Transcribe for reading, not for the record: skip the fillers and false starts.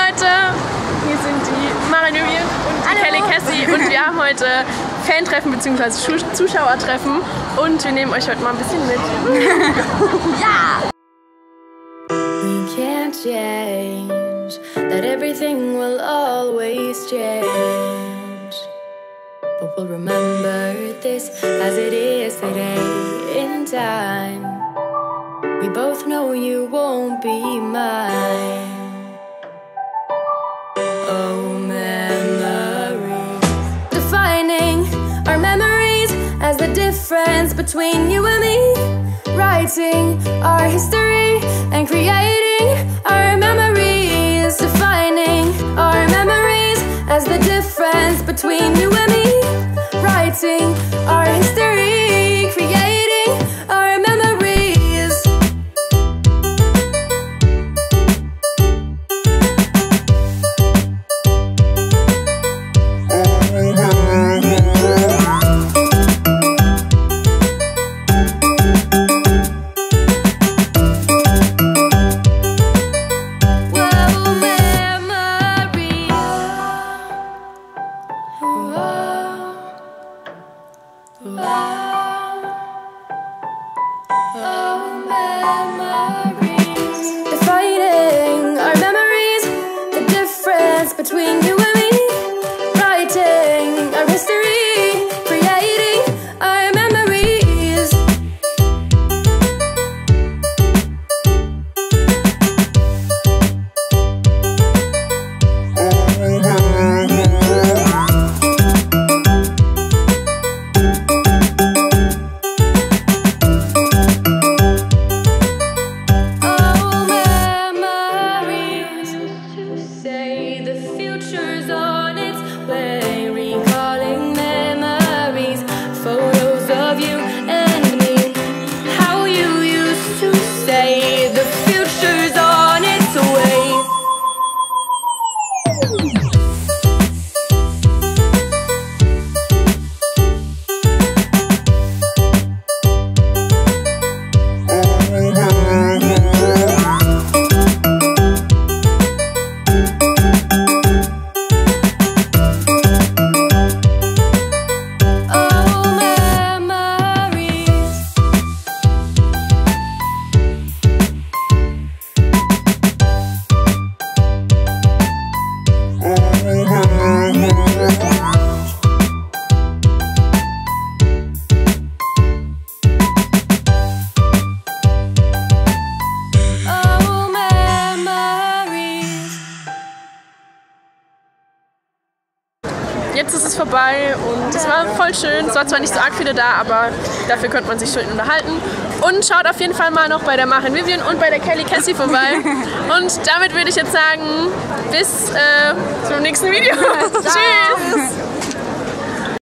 Leute, hier sind die Marianne und die Kelly Cassie und wir haben heute Fan-Treffen bzw. Zuschauertreffen und wir nehmen euch heute mal ein bisschen mit. Ja! We can't change, that everything will always change. But we'll remember this as it is today in time. We both know you won't be mine. Oh, memories. Defining our memories as the difference between you and me. Writing our history and creating our memories. Defining our memories as the difference between you and me. Writing our history, creating our memories. Defining our memories, the difference between you and me. Writing our history, creating our memories. Jetzt ist es vorbei und es war voll schön. Es war zwar nicht so arg viele da, aber dafür konnte man sich schön unterhalten. Und schaut auf jeden Fall mal noch bei der Marianne Vivian und bei der Kelly Cassie vorbei. Und damit würde ich jetzt sagen, bis zum nächsten Video. Tschüss!